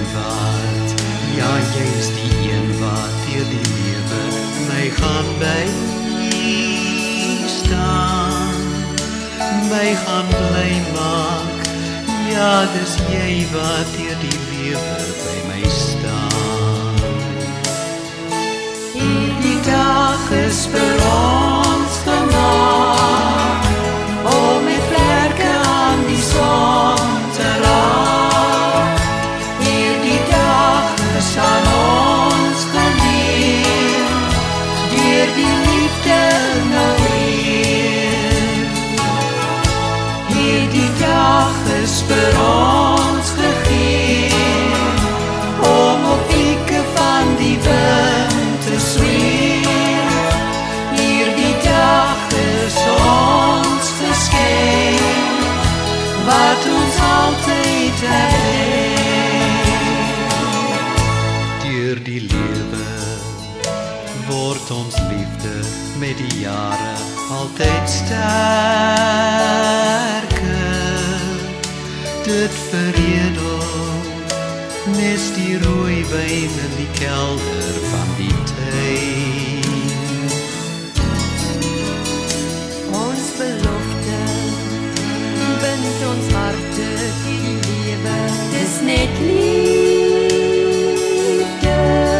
wat, ja jy is die een wat deur die lewe my gaan bystaan, my gaan bly maak, ja dis jy wat deur die lewe by my staan. Hierdie dag is vir ons gemaak, om met vlerke aan die son te raak. Hierdie dag is aan ons gedeel, deur die liefde nou weer. Hierdie dag is vir ons gegee, om op wieke van die wind te zweef. Hierdie dag is ons geskenk, wat ons altyd herdenk. Deur die lewe word ons liefde met die jare altyd sterker. Dit veredel nes die rooi wyn in die kelder van die tuin. Ons belofte bind ons harte die lewe, dis net liefde.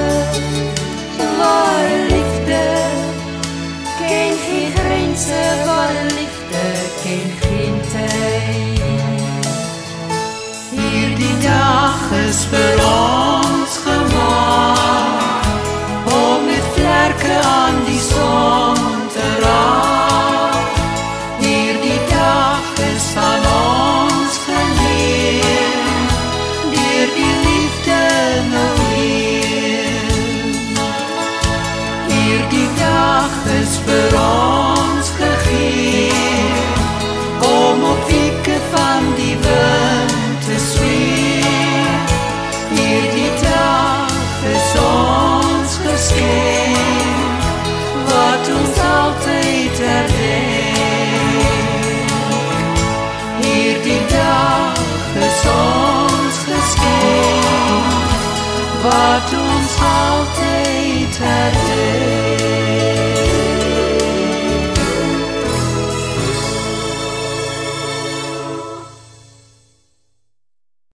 Ware liefde ken geen grense, ware liefde ken geen tyd. Hierdie dag is vir ons gemaak, om met vlerke aan die son te raak. Hierdie dag is van ons geleer, deur die liefde nou weer. Hierdie dag is vir ons gegee, om op wieke van die wind te zweef. Hierdie dag is ons geskenk, wat ons altyd herdenk. Hierdie dag is ons geskenk, wat